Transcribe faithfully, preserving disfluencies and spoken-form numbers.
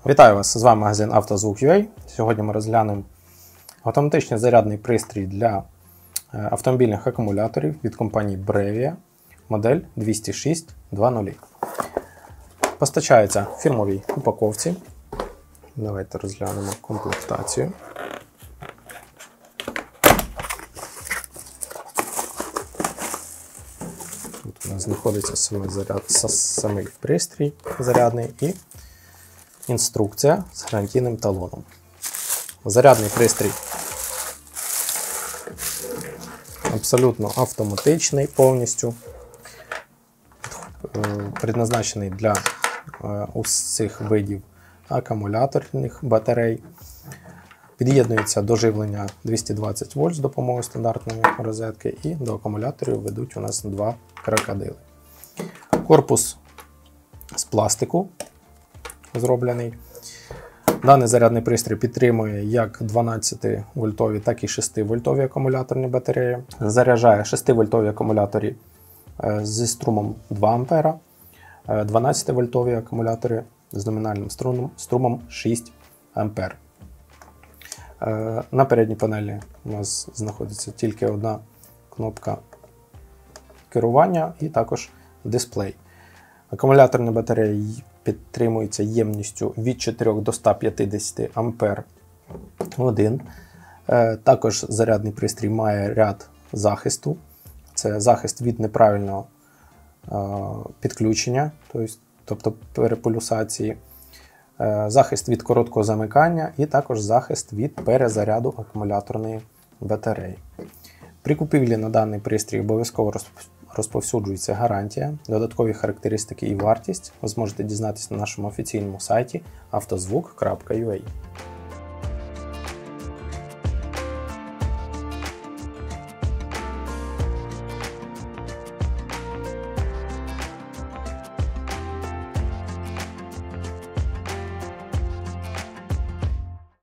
Вітаю вас! З вами магазин «Автозвук.ua». Сьогодні ми розглянемо автоматичний зарядний пристрій для автомобільних акумуляторів від компанії Brevia, модель двісті шість два нуль. Постачається в фірмовій упаковці. Давайте розглянемо комплектацію. Тут у нас знаходиться самий, заряд, самий пристрій зарядний і інструкція з гарантійним талоном. Зарядний пристрій абсолютно автоматичний повністю, предназначений для усіх видів акумуляторних батарей. Під'єднується до живлення двісті двадцять вольт з допомогою стандартної розетки, і до акумуляторів ведуть у нас два крокодили. Корпус з пластику зроблений. Даний зарядний пристрій підтримує як дванадцяти вольтові, так і шести вольтові акумуляторні батареї. Заряджає шести вольтові акумулятори зі струмом два ампера, дванадцяти вольтові акумулятори з номінальним струмом, струмом шість ампер. На передній панелі у нас знаходиться тільки одна кнопка керування і також дисплей. Акумуляторні батареї підтримується ємністю від чотирьох до ста п'ятдесяти ампер годин. Також зарядний пристрій має ряд захисту. Це захист від неправильного підключення, тобто переполюсації, захист від короткого замикання і також захист від перезаряду акумуляторної батареї. При купівлі на даний пристрій обов'язково розповсюджується гарантія, додаткові характеристики і вартість ви зможете дізнатися на нашому офіційному сайті автозвук крапка ю а.